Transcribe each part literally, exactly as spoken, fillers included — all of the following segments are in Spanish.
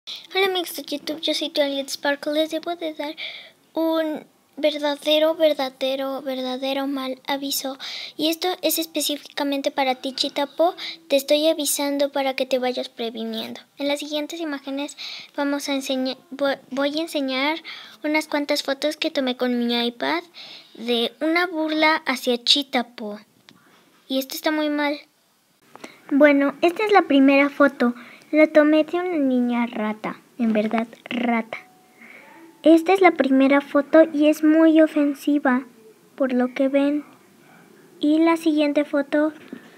Hola amigos de YouTube, yo soy Twilight Sparkle. Les debo de dar un verdadero, verdadero, verdadero mal aviso. Y esto es específicamente para ti, Chitapo. Te estoy avisando para que te vayas previniendo. En las siguientes imágenes vamos a enseñar, voy a enseñar unas cuantas fotos que tomé con mi iPad de una burla hacia Chitapo. Y esto está muy mal. Bueno, esta es la primera foto. La tomé de una niña rata, en verdad rata. Esta es la primera foto y es muy ofensiva, por lo que ven. Y la siguiente foto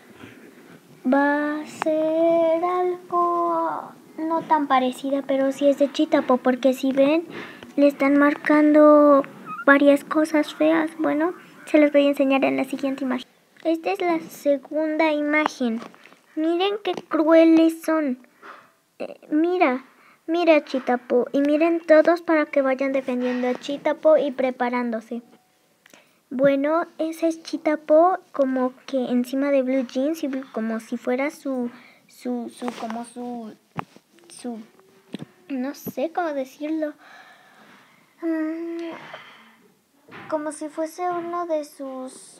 va a ser algo no tan parecida, pero sí es de Chitapo, porque si ven, le están marcando varias cosas feas. Bueno, se las voy a enseñar en la siguiente imagen. Esta es la segunda imagen. Miren qué crueles son. Eh, mira, mira Chitapo, y miren todos para que vayan defendiendo a Chitapo y preparándose. Bueno, ese es Chitapo como que encima de Blue Jeans y como si fuera su, su, su, como su, su, no sé cómo decirlo, um, como si fuese uno de sus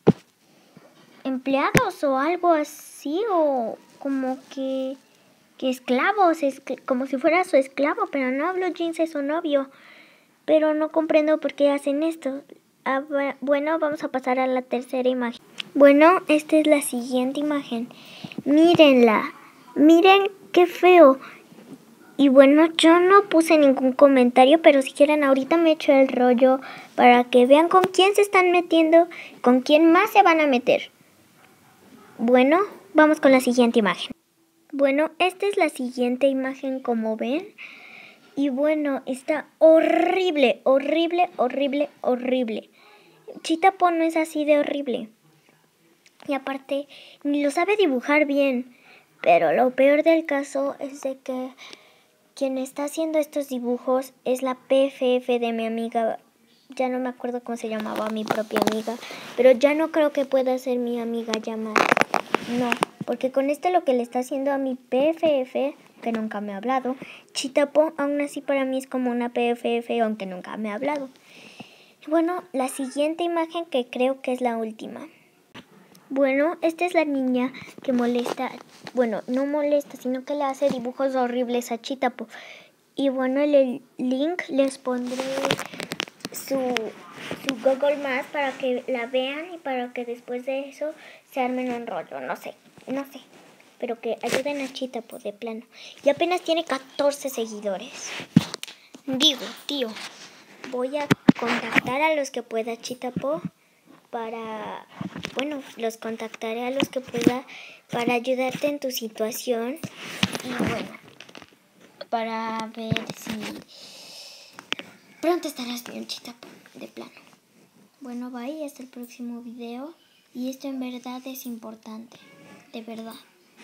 empleados o algo así, o como que... que esclavos, es como si fuera su esclavo, pero no, Blue Jeans es su novio. Pero no comprendo por qué hacen esto. Ah, bueno, vamos a pasar a la tercera imagen. Bueno, esta es la siguiente imagen. Mírenla, miren qué feo. Y bueno, yo no puse ningún comentario, pero si quieren ahorita me echo el rollo para que vean con quién se están metiendo, con quién más se van a meter. Bueno, vamos con la siguiente imagen. Bueno, esta es la siguiente imagen, como ven. Y bueno, está horrible, horrible, horrible, horrible. Chitapo no es así de horrible. Y aparte, ni lo sabe dibujar bien. Pero lo peor del caso es de que quien está haciendo estos dibujos es la P F F de mi amiga. Ya no me acuerdo cómo se llamaba mi propia amiga. Pero ya no creo que pueda ser mi amiga ya más. No, porque con esto lo que le está haciendo a mi P F F, que nunca me ha hablado, Chitapo aún así para mí es como una P F F, aunque nunca me ha hablado. Bueno, la siguiente imagen, que creo que es la última. Bueno, esta es la niña que molesta, bueno, no molesta, sino que le hace dibujos horribles a Chitapo. Y bueno, en el link les pondré su, su Google Maps para que la vean y para que después de eso se armen un rollo, no sé, no sé. Pero que ayuden a Chitapo de plano. Y apenas tiene catorce seguidores. Digo, tío, voy a contactar a los que pueda Chitapo para... Bueno, los contactaré a los que pueda para ayudarte en tu situación. Y bueno, para ver si pronto estarás bien, Chitapo, de plano. Bueno, bye, hasta el próximo video. Y esto en verdad es importante, de verdad.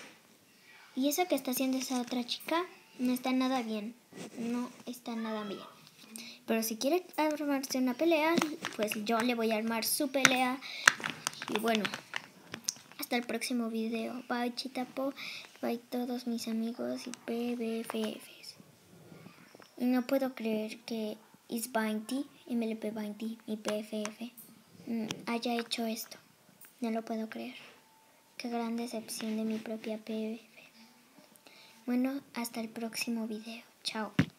Y eso que está haciendo esa otra chica no está nada bien. No está nada bien. Pero si quiere armarse una pelea, pues yo le voy a armar su pelea. Y bueno, hasta el próximo video. Bye Chitapo, bye todos mis amigos y P B F Fs. Y no puedo creer que Is veinte, M L P veinte y P F F haya hecho esto. No lo puedo creer. Qué gran decepción de mi propia P B F. Bueno, hasta el próximo video. Chao.